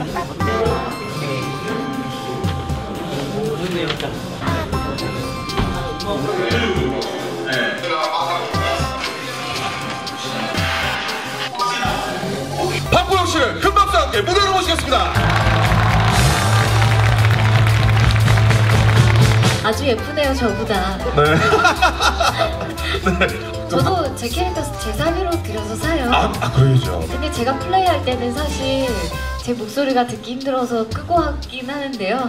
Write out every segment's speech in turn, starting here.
박보영 씨를 큰 박수와 함께 무대로 모시겠습니다. 아주 예쁘네요, 저보다. 네. 네. 저도 제 캐릭터 제 사비로 그려서 사요. 그러죠. 근데 제가 플레이할 때는 사실 제 목소리가 듣기 힘들어서 끄고 하긴 하는데요.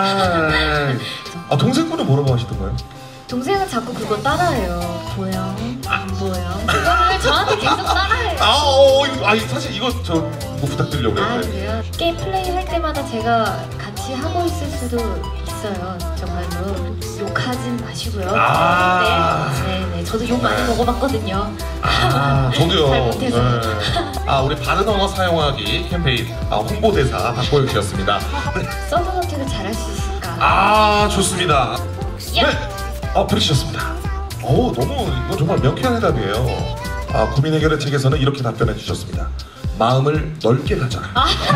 동생 분은 뭐라고 하시던가요? 동생은 자꾸 그거 따라해요. 보여? 안 보여? 그거를 저한테 계속 따라해요. 사실 이거 저 뭐 부탁드리려고 했는데. 그래요? 게임 플레이 할 때마다 제가 같이 하고 있을 수도 있어요. 정말로 욕하진 마시고요. 네, 저도 욕 많이 먹어봤거든요. 저도요. 잘못해서. 우리 바른 언어 사용하기 캠페인 홍보대사 박보영 씨였습니다. 서든어택을 잘할 수 있을까? 좋습니다. 네, 들으셨습니다. 너무 이거 정말 명쾌한 해답이에요. 고민 해결의 책에서는 이렇게 답변해 주셨습니다. 마음을 넓게 가져라.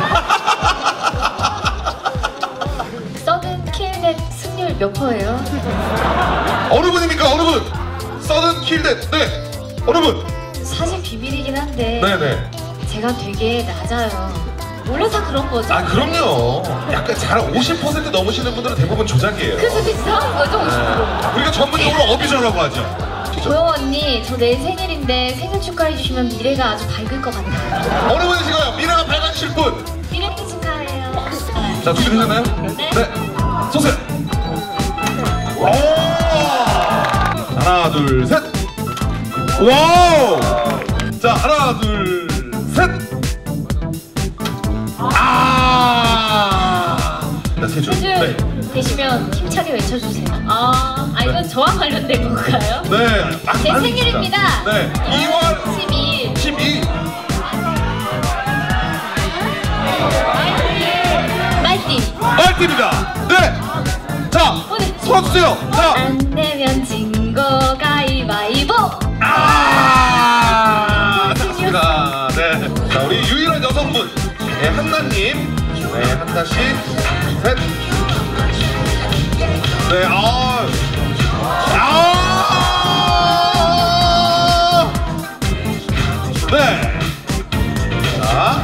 서든 킬넷 승률 몇 %예요? 어느 분입니까? 어느 분? 서든 킬넷. 네. 어느 분? 사실 비밀이긴 한데. 네네. 제가 되게 낮아요. 몰라서 그런 거죠. 그럼요. 약간 잘 50% 넘으시는 분들은 대부분 조작이에요. 그래서 비슷한 거죠, 50%. 우리가 전문용어로 어비저라고 하죠. 보영 언니, 저 내일 생일인데 생일 축하해주시면 미래가 아주 밝을 것 같아요. 어느 분이신가요? 미래가 밝아지실 분. 미래 축하해요. 자, 준비되셨나요? 네. 쏘세요. 하나, 둘, 셋. 와우. 자, 하나, 둘, 셋. 세 줄. 네. 되시면 힘차게 외쳐주세요. 이건 저와 관련된 건가요? 네. 제 생일입니다. 네. 2월 12일. 12일. 말띠입니다. 네. 자, 손 주세요. 자. 안 내면 진 거 가위바위보. 좋습니다. 네. 자, 우리 유일한 여성분. 네, 한나님. 네, 한나씨. 셋. 네, 네. 자.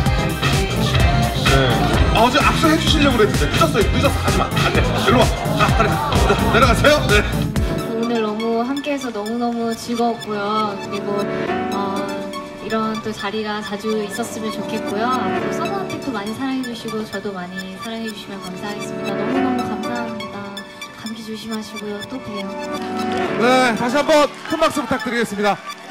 네. 어제 악수해 주시려고 그랬는데 늦었어. 하지마. 안 돼. 일로 와. 빨리. 내려가세요. 네. 오늘 너무 함께해서 너무너무 즐거웠고요. 그리고 이런 또 자리가 자주 있었으면 좋겠고요. 앞으로 서든어택도 많이 사랑해주시고 저도 많이 사랑해주시면 감사하겠습니다. 너무너무 감사합니다. 감기 조심하시고요. 또 봬요. 네, 다시 한번 큰 박수 부탁드리겠습니다.